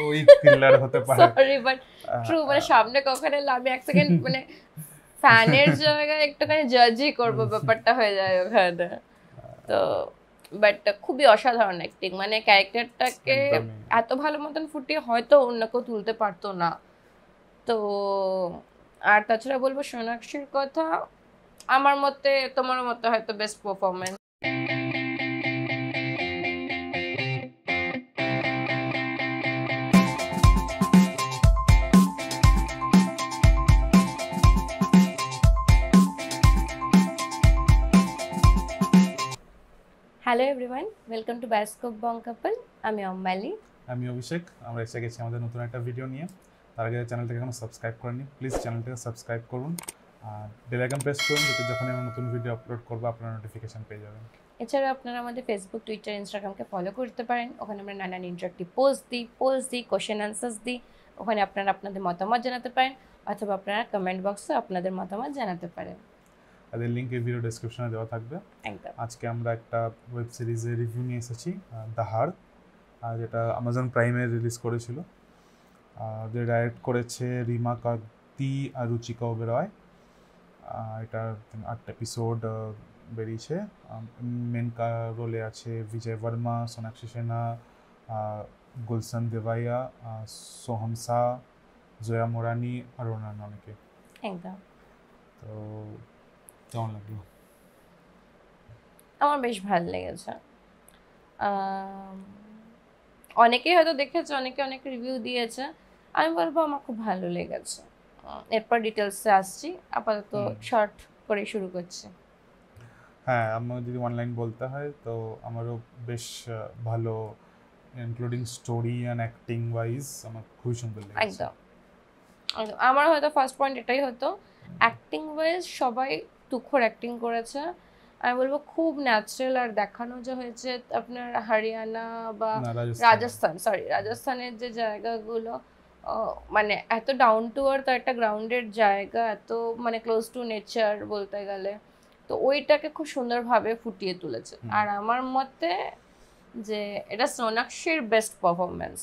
ওই থ্রিলার হতে পারে সরি বাট ট্রু মানে সামনে কখন এলে আমি এক সেকেন্ড মানে ফ্যানের জায়গায় একটুখানি জাজই করবো ব্যাপারটা হয়ে যায় ওখানে তো বাট খুবই অসাধারণ অ্যাক্টিং মানে ক্যারেক্টারটাকে এত ভালো মতন ফুটিয়ে হয়তো অন্য কেউ তুলতে পারতো না তো আর তাছাড়া বলবো সোনাক্ষীর কথা আমার মতে তোমার মতে হয়তো best performance hello everyone welcome to bioscope bong couple আমি অম্মালি আমি অভিষেক আমরা এসে গেছি আমাদের নতুন একটা ভিডিও নিয়ে তার আগে চ্যানেলটাকে এখনো সাবস্ক্রাইব করেননি প্লিজ চ্যানেলটাকে সাবস্ক্রাইব করুন আর বেল আইকন প্রেস করুন যাতে যখন আমরা নতুন ভিডিও আপলোড করব আপনারা নোটিফিকেশন পেয়ে যাবেন এছাড়া আপনারা আমাদের ফেসবুক টুইটার ইনস্টাগ্রামকে ফলো করতে পারেন ওখানে আমরা নানান ইন্টারেক্টিভ পোস্ট দিই কোশ্চেন আনসার্স দিই ওখানে আপনারা আপনাদের মতামত জানাতে পারেন অথবা আপনারা কমেন্ট বক্সে আপনাদের মতামত জানাতে পারেন এর লিংক এই ভিডিও ডেসক্রিপশনে দেওয়া থাকবে একদম আজকে আমরা একটা ওয়েব সিরিজের রিভিউ নিয়ে এসেছি দাহাদ যেটা অ্যামাজন প্রাইমে রিলিজ করেছিল যে ডাইরেক্ট করেছে রিমা কাগতি আর রুচিকা ওবেরয় এটার 8টা এপিসোড বেরিয়েছে মেন রোলে আছে বিজয় বর্মা সোনাক্ষী সিনহা গুলশান দেবাইয়া সোহম শাহ জয়া মোরানি আর অন্যান্য অনেকে একদম তো কেমন লাগলো আমার বেশ ভালো লেগেছে অনেকেই হয়তো দেখেছে অনেকে অনেক রিভিউ দিয়েছে আমি বলবো আমার খুব ভালো লেগেছে এরপর ডিটেলসে আসছি আপাতত শর্ট করে শুরু করছি হ্যাঁ আমার যদি অনলাইন বলতে হয় তো আমারও বেশ ভালো including story and acting wise আমার খুবই সুন্দর লেগেছে একদম আমার হয়তো ফার্স্ট পয়েন্ট এটাই হতো অ্যাক্টিং ওয়াইজ সবাই তুখোর অ্যাক্টিং করেছে আমি বলবো খুব ন্যাচারাল আর দেখানো যে হয়েছে আপনার হরিয়ানা বা রাজস্থানের যে জায়গাগুলো মানে এত ডাউন টু আর্থ একটা গ্রাউন্ডেড জায়গা এত মানে ক্লোজ টু নেচার বলতে গেলে তো ওইটাকে খুব সুন্দরভাবে ফুটিয়ে তুলেছে আর আমার মতে যে এটা সোনাক্ষীর বেস্ট পারফরমেন্স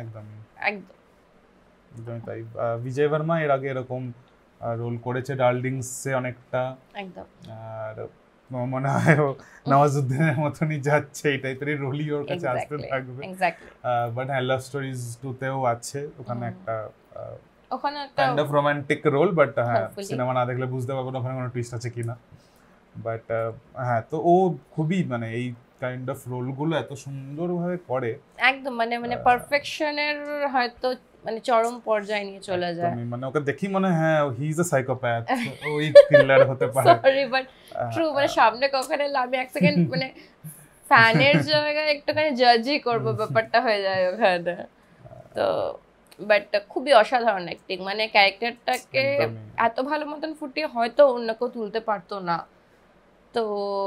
একদমই তাই বিজয় বর্মা এর আগে এরকম রোল করেছে ডার্লিংসে অনেকটা একদম আর মনে হয় নওয়াজউদ্দিনের মতনই যাচ্ছে এই টাইপের রোলই ওর কাছে আসতে থাকবে বাট হ্যাঁ লাভ স্টোরিজ 2তেও আছে ওখানে একটা kind of romantic role but হ্যাঁ সিনেমা না দেখলে বুঝতে পারবো না ওখানে কোনো টুইস্ট আছে কিনা বাট হ্যাঁ তো ও খুবই মানে এই কাইন্ড অফ রোলগুলো এত সুন্দরভাবে করে একদম মানে পারফেকশনের হয়তো মানে চরম পর্যায়ে নিয়ে চলে যায় মানে ওকে দেখি মনে হ্যাঁ হি ইজ আ সাইকোপ্যাথ ওই থ্রিলার হতে পারে সরি বাট ট্রু মানে সামনে কখন এলে আমি এক সেকেন্ড মানে ফ্যানের জায়গায় একটুখানি জাজই করবো ব্যাপারটা হয়ে যায় ওখানে তো বাট খুবই অসাধারণ অ্যাক্টিং মানে ক্যারেক্টারটাকে এত ভালো মতন ফুটিয়ে হয়তো অন্য কেউ তুলতে পারতো না তো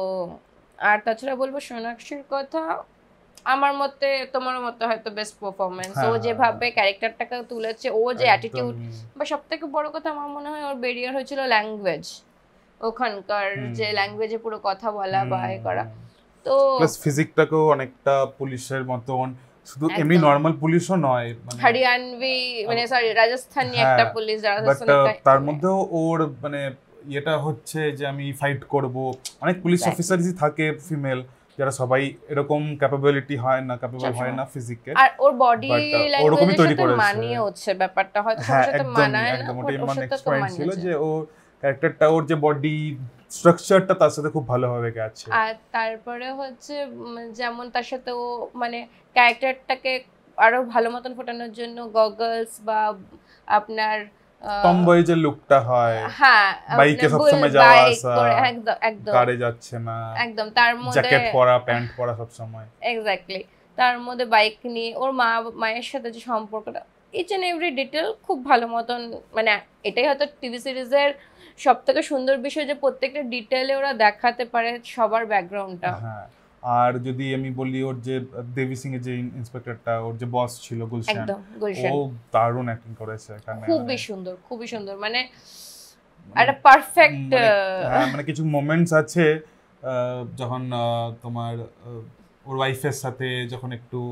আর তাছাড়া বলবো সোনাক্ষীর কথা আমার মতে তোমার মতে হয়তো বেস্ট পারফরমেন্স ও যেভাবে ক্যারেক্টারটাকে তুলেছে ও যে অ্যাটিটিউড বা সবথেকে বড় কথা আমার মনে হয় ওর ব্যারিয়ার হয়েছিল ল্যাঙ্গুয়েজ ওখানকার যে ল্যাঙ্গুয়েজে পুরো কথা বলা বা এ করা তো প্লাস ফিজিকটাকেও অনেকটা পুলিশের মতন শুধু এমনি নরমাল পুলিশও নয় মানে হরিয়ানভি মানে সরি রাজস্থানী একটা পুলিশ তার মধ্যেও ওর মানে এটা হচ্ছে যে আমি ফাইট করব অনেক পুলিশ অফিসারই থাকে ফিমেল যারা সবাই এরকম ক্যাপাবিলিটি হয় না ফিজিকে আর ওর বডি ল্যাঙ্গুয়েজের সাথে মানিয়ে হচ্ছে ব্যাপারটা হয়তো সবার সাথে মানায় না ওটাই মানে এক্সপেরিয়েন্স ছিল যে ও ক্যারেক্টারটা ওর যে বডি স্ট্রাকচারটা তার সাথে খুব ভালোভাবে গেছে আর তারপরে হচ্ছে যেমন তার সাথে ও মানে ক্যারেক্টারটাকে আরো ভালো মতন ফোটানোর জন্য গগলস বা আপনার টমবয় যে লুকটা হয় হ্যাঁ বাইকে সব সময় যাওয়া আসা একদম কারে যাচ্ছে না একদম তার মধ্যে জ্যাকেট পরা প্যান্ট পরা সব সময় এক্স্যাক্টলি তার মধ্যে বাইক নিয়ে ওর মায়ের সাথে যে সম্পর্কটা ইচ এন্ড এভরি ডিটেল খুব ভালো মতন মানে এটাই হয়তো টিভি সিরিজের সবথেকে সুন্দর বিষয় যে প্রত্যেকটা ডিটেইলে ওরা দেখাতে পারে সবার ব্যাকগ্রাউন্ডটা হ্যাঁ আর যদি আমি বলি ওর যে দেবী সিং এর যে ইন্সপেক্টরটা ওর যে বস ছিল গুলশান ও দারুণ অ্যাক্টিং করেছে এখানে খুবই সুন্দর মানে একটা পারফেক্ট মানে কিছু মোমেন্টস আছে যখন তোমার ওর ওয়াইফের সাথে যখন একটু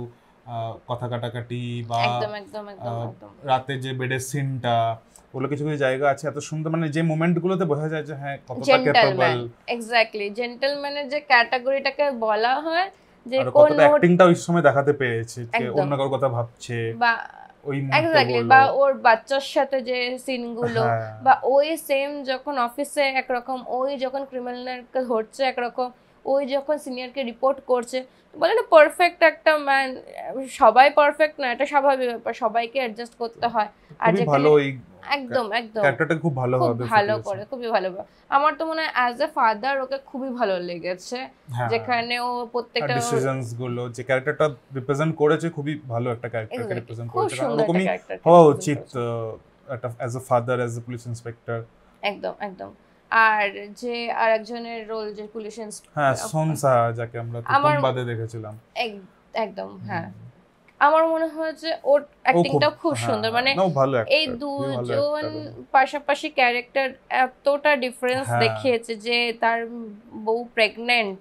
কথা কাটাকাটি বা একদম একদম একদম একদম রাতে যে বেডের সিনটা, ওগুলো কিছু কিছু জায়গা আছে এত সুন্দর, মানে যে মোমেন্টগুলোতে বোঝা যায় যে হ্যাঁ কতটা ক্যাপেবল। এক্স্যাক্টলি জেন্টলম্যানের যে ক্যাটাগরিটাকে বলা হয়, যে আর কোন কতটা অ্যাক্টিংটা ওই সময় দেখাতে পেরেছে, যে একদম অন্য কারোর কথা ভাবছে বা ওই এক্স্যাক্টলি, মুহূর্তগুলো। বা ওর বাচ্চার সাথে যে সিনগুলো, হ্যাঁ বা ওই সেম যখন অফিসে একরকম, ওই যখন ক্রিমিনালকে ধরছে একরকম, ওই যখন সিনিয়রকে রিপোর্ট করছে, বলে না পারফেক্ট একটা ম্যান। সবাই পারফেক্ট না, এটা স্বাভাবিক ব্যাপার, সবাইকে অ্যাডজাস্ট করতে হয়। আর খুবই যেখানে ভালো ওই একদম একদম ক্যারেক্টারটা খুব খুব ভালোভাবে ভালো ফুটিয়েছে। করে, খুবই ভালো। আমার তো মনে হয় অ্যাজ এ ফাদার ওকে খুবই ভালো লেগেছে, হ্যাঁ, যেখানে ও প্রত্যেকটা ডিসিশনস গুলো যে ক্যারেক্টারটা রিপ্রেজেন্ট করেছে, খুবই ভালো একটা ক্যারেক্টারকে রিপ্রেজেন্ট খুব করেছে, কারণ সুন্দর একটা ওরকমই ক্যারেক্টার হওয়া উচিত একটা as a father, as a police inspector. একদম একদম। আর যে আরেকজনের রোল যে পুলিশ হ্যাঁ, সোনসা, যাকে আমরা তুম্বাদে দেখেছিলাম। একদম হ্যাঁ, আমার মনে হয় যে ওর অ্যাক্টিংটাও খুব সুন্দর, মানে এই দুজন পাশাপাশি ক্যারেক্টার এতটা ডিফারেন্স দেখিয়েছে, যে তার বউ প্রেগন্যান্ট,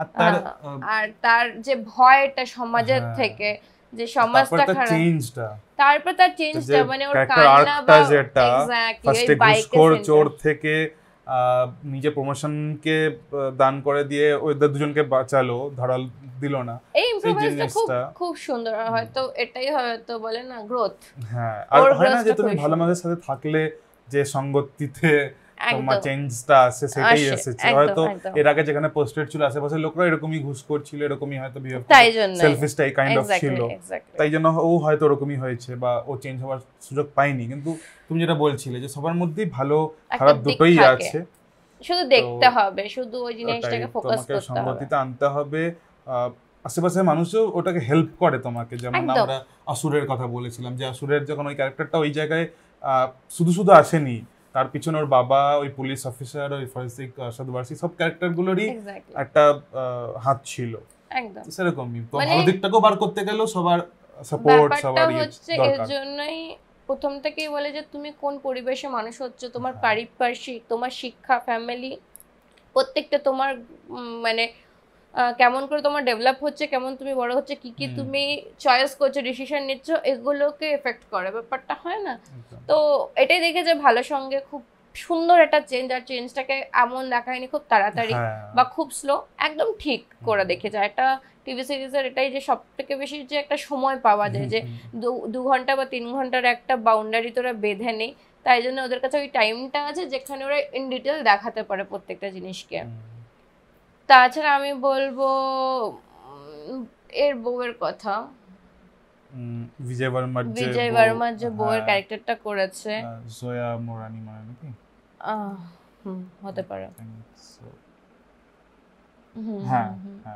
আর তার যে ভয়টা সমাজের থেকে, যে সমাজটা খারাপ, তারপর তার চেঞ্জটা, মানে ওর কান্না বা এক্স্যাক্টলি বাইকের চোর থেকে নিজে প্রমোশনকে দান করে দিয়ে ওদের দুজনকে বাঁচালো, ধরাল দিল না, এই ইমপ্রোভাইজটা খুব সুন্দর। হয়তো এটাই হয়তো বলে না গ্রোথ। হ্যাঁ, আর হয় না যে তুমি ভালো মানুষের সাথে থাকলে যে সঙ্গতিতে তোমার চেঞ্জটা আসে, সেটাই এসেছে। হয়তো এর আগে যেখানে পোস্টেড ছিল আশেপাশের লোকরা এরকমই ঘুষ করছিল, এরকমই হয়তো বিহেভ করছিল, সেলফিশটাই কাইন্ড অফ ছিল, তাই জন্য ও হয়তো ওরকমই হয়েছে, বা ও চেঞ্জ হওয়ার সুযোগ পায়নি। কিন্তু তুমি যেটা বলছিলে যে সবার মধ্যেই ভালো খারাপ দুটোই আছে, শুধু দেখতে হবে, শুধু ওই জিনিসটাকে ফোকাস করতে হবে, সঙ্গতিতে আনতে হবে। আশেপাশের মানুষও ওটাকে হেল্প করে তোমাকে, যেমন আমরা আসুরের কথা বলেছিলাম, যে আসুরের যখন ওই ক্যারেক্টারটা ওই জায়গায় শুধু শুধু আসেনি, তার পিছনে ওর বাবা, ওই পুলিশ অফিসার, ওই ফরেন্সিক সাধুবার্ষি, সব ক্যারেক্টারগুলোরই একটা হাত ছিল। সেরকমই তো ভালো দিকটাকেও বার করতে গেলেও সবার সাপোর্ট, সবার হচ্ছে। এর জন্যই প্রথম থেকেই বলে যে তুমি কোন পরিবেশে মানুষ হচ্ছে, তোমার পারিপার্শ্বিক, তোমার শিক্ষা, ফ্যামিলি, প্রত্যেকটা তোমার মানে কেমন করে তোমার ডেভেলপ হচ্ছে, কেমন তুমি বড় হচ্ছে, কি কি তুমি চয়েস করছো, ডিসিশন নিচ্ছ, এগুলোকে এফেক্ট করে, ব্যাপারটা হয় না? তো এটাই দেখে যে ভালো সঙ্গে খুব সুন্দর একটা চেঞ্জ, আর চেঞ্জটাকে এমন দেখায়নি খুব তাড়াতাড়ি বা খুব স্লো, একদম ঠিক করে দেখে যায়। একটা টিভি সিরিজের এটাই যে সব থেকে বেশি যে একটা সময় পাওয়া যায়, যে 2 ঘন্টা বা 3 ঘন্টার একটা বাউন্ডারি তোরা বেঁধে নেই, তাই জন্য ওদের কাছে ওই টাইমটা আছে যেখানে ওরা ইন ডিটেল দেখাতে পারে প্রত্যেকটা জিনিসকে। তাছাড়া আমি বলবো এর বউয়ের কথা, বিজয় বর্মার যে বউয়ের ক্যারেক্টারটা করেছে, জয়া মোরানি মানে নাকি, হতে পারে। হ্যাঁ,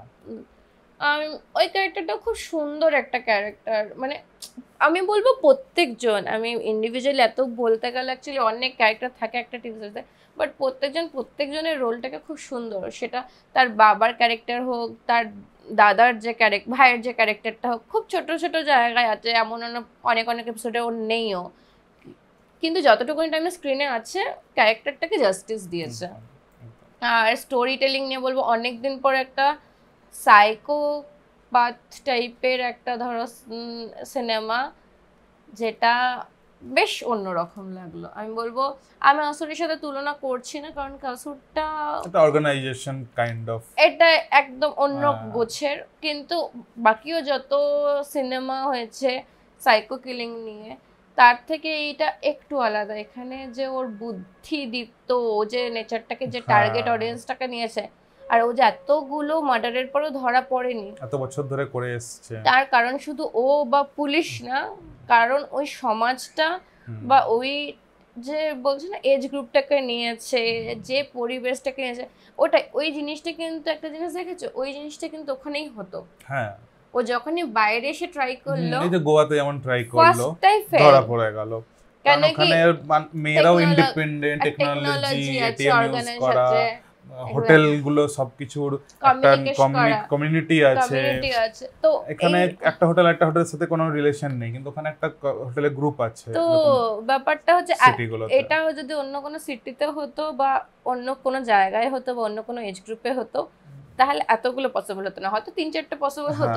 ওই ক্যারেক্টারটা খুব সুন্দর একটা ক্যারেক্টার, মানে আমি বলবো প্রত্যেকজন, আমি ইন্ডিভিজুয়ালি এত বলতে গেলে অ্যাকচুয়ালি অনেক ক্যারেক্টার থাকে একটা টিভি সিরিজে, বাট প্রত্যেকজনের রোলটাকে খুব সুন্দর, সেটা তার বাবার ক্যারেক্টার হোক, তার দাদার যে ভাইয়ের যে ক্যারেক্টারটা হোক, খুব ছোট ছোট জায়গায় আছে, এমন অনেক অনেক এপিসোডে ওর নেইও, কিন্তু যতটুকুনি টাইমে স্ক্রিনে আছে ক্যারেক্টারটাকে জাস্টিস দিয়েছে। আর স্টোরি টেলিং নিয়ে বলবো, অনেকদিন পর একটা সাইকোপাথ টাইপের একটা ধরো সিনেমা, যেটা বেশ অন্যরকম লাগলো। আমি বলবো আমি আসুরের সাথে তুলনা করছি না, কারণ আসুরটা একটা অর্গানাইজেশন কাইন্ড অফ, এটা একদম অন্য গোছের, কিন্তু বাকিও যত সিনেমা হয়েছে সাইকো কিলিং নিয়ে, তার থেকে এইটা একটু আলাদা। এখানে যে ওর বুদ্ধিদীপ্ত, ও যে নেচারটাকে, যে টার্গেট অডিয়েন্সটাকে নিয়েছে, আর ও যে এতগুলো মার্ডারের পরেও ধরা পড়েনি, এত বছর ধরে করে এসছে, তার কারণ শুধু ও বা পুলিশ না, কারণ ওই সমাজটা বা ওই যে বলছে না এজ গ্রুপটাকে নিয়েছে, যে পরিবেশটাকে নিয়েছে, ওই জিনিসটা কিন্তু একটা জিনিস দেখেছো, ওই জিনিসটা কিন্তু ওখানেই হতো। হ্যাঁ, ও যখনই বাইরে এসে ট্রাই করলো, এই যে গোয়াতে যেমন ট্রাই করলো, ধরা পড়ে গেল, কারণ ওখানে মেয়েরাও ইন্ডিপেন্ডেন্ট, টেকনোলজি, এটিএম ইউজ করা, হোটেল গুলো সবকিছুর একটা কমিউনিটি আছে, তো এখানে একটা হোটেলের সাথে কোনো রিলেশন নেই, কিন্তু ওখানে একটা হোটেলের গ্রুপ আছে। তো ব্যাপারটা হচ্ছে এটাও যদি অন্য কোনো সিটিতে হতো, বা অন্য কোনো জায়গায় হতো, বা অন্য কোনো এজ গ্রুপে হতো, তাহলে এতগুলো পসিবল হতো না, হয়তো 3-4টা পসিবল হতো,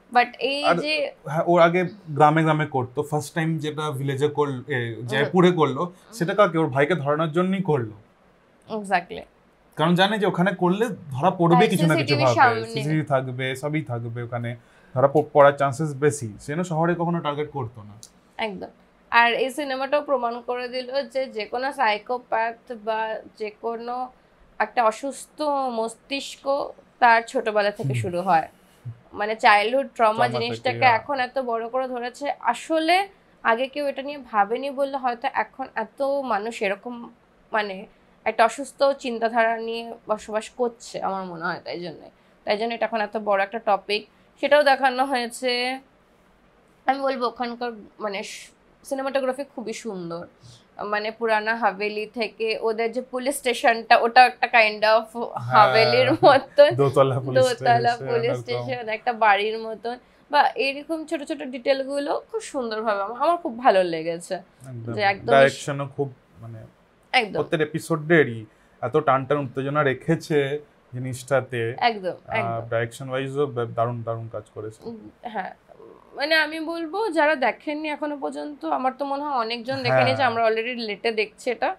বাট এই আর যে হ্যাঁ, ওর আগে গ্রামে গ্রামে করতো, ফার্স্ট টাইম যেটা ভিলেজে করলো, জয়পুরে করলো, সেটা কাকে ওর ভাইকে ধরানোর জন্যই করলো। এক্স্যাক্টলি, কারণ জানে যে ওখানে করলে ধরা পড়বে কিছু না কিছু CCTV ভাবে, সামনে। সিসিটিভি থাকবে, সবই থাকবে ওখানে, ধরা পড়ার চান্সেস বেশি, সেজন্য শহরে কখনো টার্গেট করতো না। একদম। আর এই সিনেমাটাও প্রমাণ করে দিল যে যে কোনো সাইকোপ্যাথ বা যে কোনো একটা অসুস্থ মস্তিষ্ক তার ছোটবেলা থেকে শুরু হয়, মানে চাইল্ডহুড ট্রমা জিনিসটাকে এখন এত বড় করে ধরেছে। আসলে আগে কেউ এটা নিয়ে ভাবেনি বললে হয়তো এখন এত মানুষ এরকম মানে একটা অসুস্থ চিন্তাধারা নিয়ে বসবাস করছে আমার মনে হয়। তাই জন্য এটা এখন এত বড় একটা টপিক, সেটাও দেখানো হয়েছে। আমি বলবো ওখানকার মানে সিনেমাটোগ্রাফি খুবই সুন্দর, মানে পুরানা হাভেলি থেকে ওদের যে পুলিশ স্টেশনটা, ওটা একটা কাইন্ড অফ হাভেলির মতন, দোতলা পুলিশ স্টেশন, একটা বাড়ির মতন, বা এরকম ছোট ছোট ডিটেল গুলো খুব সুন্দরভাবে আমার খুব ভালো লেগেছে। যে একদম ডাইরেকশনও খুব মানে একদম প্রত্যেক এপিসোডেরই এত টান টান উত্তেজনা রেখেছে জিনিসটাতে, একদম ডাইরেকশন ওয়াইজও দারুণ দারুণ কাজ করেছে। হ্যাঁ, মানে আমি বলবো যারা দেখেননি এখনো পর্যন্ত, আমার তো মনে হয় অনেকজন দেখে নিয়েছে, আমরা অলরেডি লেটে দেখছি এটা।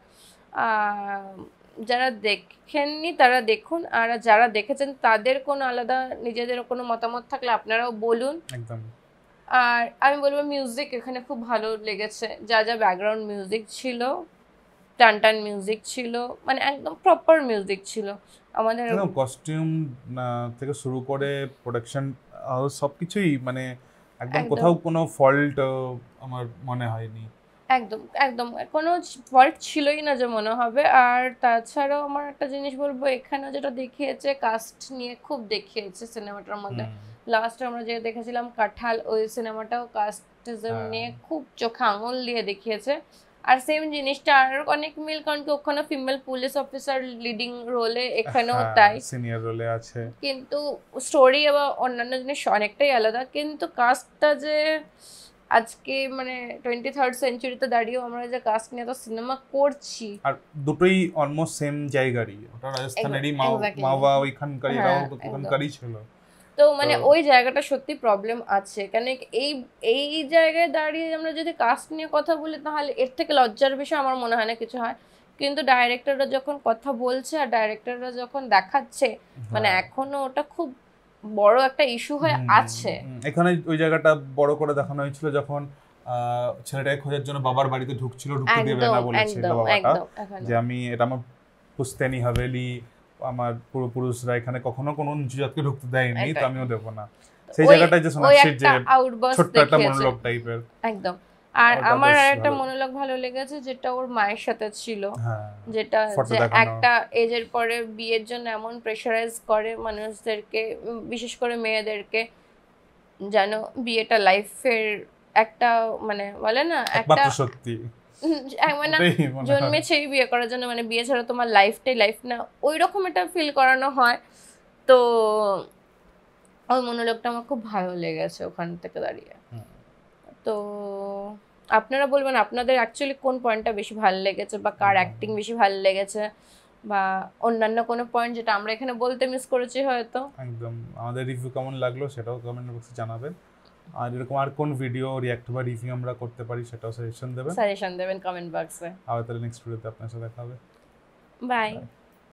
যারা দেখেননি তারা দেখুন, আর যারা দেখেছেন তাদের কোনো আলাদা নিজেদের কোনো মতামত থাকলে আপনারাও বলুন। একদম। আর আমি বলবো মিউজিক এখানে খুব ভালো লেগেছে, যা যা ব্যাকগ্রাউন্ড মিউজিক ছিল, টান টান মিউজিক ছিল, মানে একদম প্রপার মিউজিক ছিল। আমাদের কস্টিউম থেকে শুরু করে প্রোডাকশন সবকিছুই মানে একদম কোথাও কোনো ফল্ট আমার মনে হয়নি। একদম একদম কোনো ফল্ট ছিলই না যে মনে হবে। আর তাছাড়াও আমার একটা জিনিস বলবো, এখানে যেটা দেখিয়েছে কাস্ট নিয়ে খুব দেখিয়েছে সিনেমাটার মধ্যে। লাস্ট আমরা যে দেখেছিলাম কাঁঠাল, ওই সিনেমাটাও কাস্টিজম নিয়ে খুব চোখে আঙুল দিয়ে দেখিয়েছে। আর সেম জিনিসটা আর অনেক মিল, কারণ কি ওখানে ফিমেল পুলিশ অফিসার লিডিং রোলে, এখানেও তাই, সিনিয়র রোলে আছে, কিন্তু স্টোরি বা অন্যান্য জিনিস অনেকটাই আলাদা। কিন্তু কাস্টটা যে আজকে মানে 23rd সেঞ্চুরিতে দাঁড়িয়েও আমরা যে কাস্ট নিয়ে তো সিনেমা করছি, আর দুটোই অলমোস্ট সেম জায়গারই, ওটা রাজস্থানেরই মাওয়া ওইখানকারই, এটাও ওখানকারই ছিল। তো মানে ওই জায়গাটা সত্যি প্রবলেম আছে, কেন এই এই জায়গায় দাঁড়িয়ে আমরা যদি কাস্ট নিয়ে কথা বলি তাহলে এর থেকে লজ্জার বিষয় আমার মনে হয় না কিছু হয়। কিন্তু ডাইরেক্টররা যখন কথা বলছে আর ডাইরেক্টররা যখন দেখাচ্ছে, মানে এখনো ওটা খুব বড় একটা ইস্যু হয়ে আছে। এখানে ওই জায়গাটা বড় করে দেখানো হয়েছিল যখন ছেলেটাকে খোঁজার জন্য বাবার বাড়িতে ঢুকছিল, ঢুকতে দেবে না বলেছিল বাবাটা, যে আমি এটা আমার পুস্তেনি হাভেলি, আমার পূর্বপুরুষরা এখানে কখনো কোনো নিচু জাতকে ঢুকতে দেয়নি, তো আমিও দেব না। সেই জায়গাটায় যে সোনাক্ষীর যে ছোট্ট একটা মনোলগ টাইপের, একদম। আর আমার আরেকটা মনোলগ ভালো লেগেছে, যেটা ওর মায়ের সাথে ছিল, যেটা যে একটা এজের পরে বিয়ের জন্য এমন প্রেশারাইজ করে মানুষদেরকে, বিশেষ করে মেয়েদেরকে, যেন বিয়েটা লাইফের একটা মানে বলে না একটা সত্যি মানে জন্মেছেই বিয়ে করার জন্য, মানে বিয়ে ছাড়া তোমার লাইফটাই লাইফ না, ওই রকম একটা ফিল করানো হয়। তো ওই মনোলগটা আমার খুব ভালো লেগেছে ওখান থেকে দাঁড়িয়ে। তো আপনারা বলবেন আপনাদের অ্যাকচুয়ালি কোন পয়েন্টটা বেশি ভালো লেগেছে, বা কার অ্যাক্টিং বেশি ভালো লেগেছে, বা অন্যান্য কোনো পয়েন্ট যেটা আমরা এখানে বলতে মিস করেছি হয়তো। একদম আমাদের রিভিউ কেমন লাগলো সেটাও কমেন্ট বক্সে জানাবেন। আর এরকম আর কোন ভিডিও রিঅ্যাক্ট বা রিভিউ আমরা করতে পারি সেটাও সাজেশন দেবেন কমেন্ট বক্সে। আর তাহলে নেক্সট ভিডিওতে আপনার সাথে দেখা হবে। বাই।